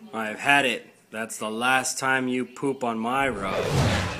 I've had it. That's the last time you poop on my rug.